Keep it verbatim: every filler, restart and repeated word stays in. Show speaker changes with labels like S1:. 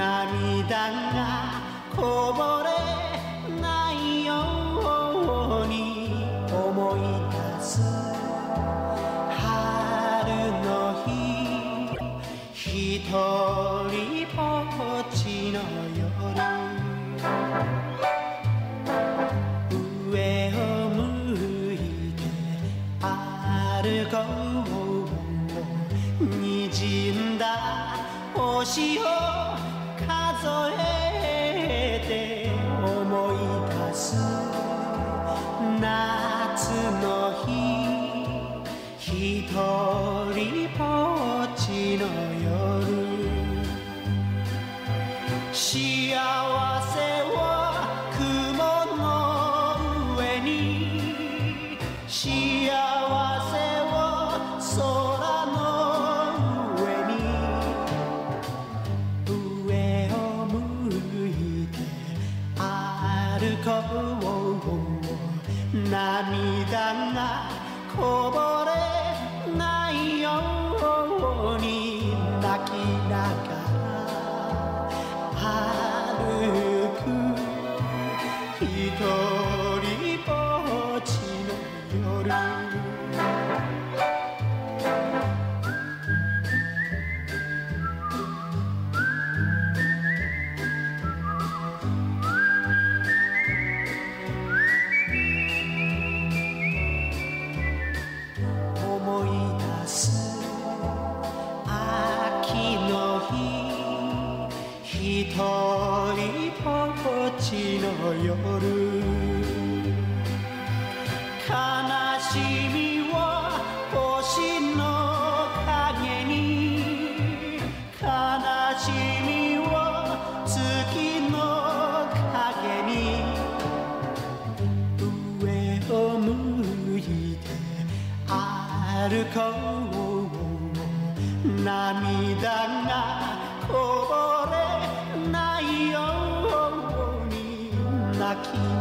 S1: 涙がこぼれないように思い出す春の日一人ぽっちの夜上を向いて歩こうにじんだ星を数えて思い出す夏の日一人ぽっちの夜幸せは雲の上に幸せは空の上に上を向いて歩こう涙がこぼれないように泣きながら歩く一人ぽっちの夜思い出す秋の日一人ぽっちの夜悲しみは星の影に悲しみは月の影に上を向いて歩こう涙がこぼれないように泣き